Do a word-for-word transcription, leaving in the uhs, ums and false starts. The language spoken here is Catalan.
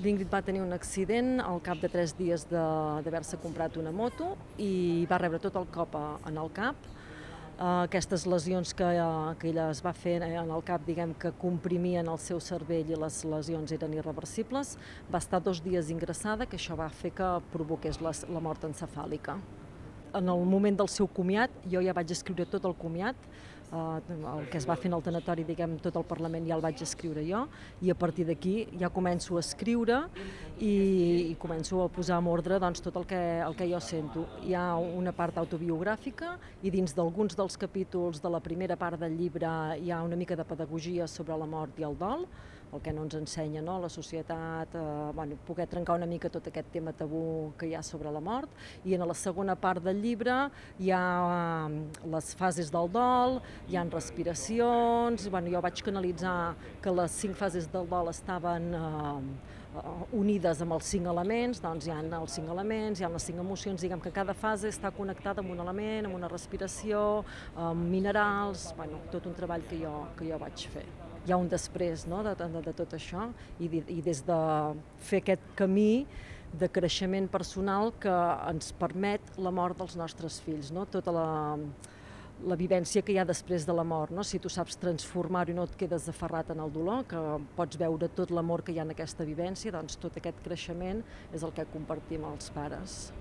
L'Ingrid va tenir un accident al cap de tres dies d'haver-se comprat una moto i va rebre tot el cop en el cap. Uh, aquestes lesions que, uh, que ella es va fer en el cap, diguem que comprimien el seu cervell i les lesions eren irreversibles. Va estar dos dies ingressada, que això va fer que provoqués la, la mort encefàlica. En el moment del seu comiat, jo ja vaig escriure tot el comiat, uh, el que es va fer en el tanatori, diguem, tot el Parlament ja el vaig escriure jo, i a partir d'aquí ja començo a escriure i, i començo a posar en ordre doncs, tot el que, el que jo sento. Hi ha una part autobiogràfica i dins d'alguns dels capítols de la primera part del llibre hi ha una mica de pedagogia sobre la mort i el dol, el que no ens ensenya, no? La societat, eh, bueno, poder trencar una mica tot aquest tema tabú que hi ha sobre la mort. I en la segona part del llibre hi ha eh, les fases del dol, hi ha respiracions, bueno, jo vaig canalitzar que les cinc fases del dol estaven eh, unides amb els cinc elements, doncs hi ha els cinc elements, hi ha les cinc emocions, diguem que cada fase està connectada amb un element, amb una respiració, amb minerals, bueno, tot un treball que jo, que jo vaig fer. Hi ha un després, no, de, de, de tot això i, i des de fer aquest camí de creixement personal que ens permet la mort dels nostres fills, no? Tota la, la vivència que hi ha després de la mort, no? Si tu saps transformar-ho i no et quedes aferrat en el dolor, que pots veure tot l'amor que hi ha en aquesta vivència, doncs tot aquest creixement és el que compartim els pares.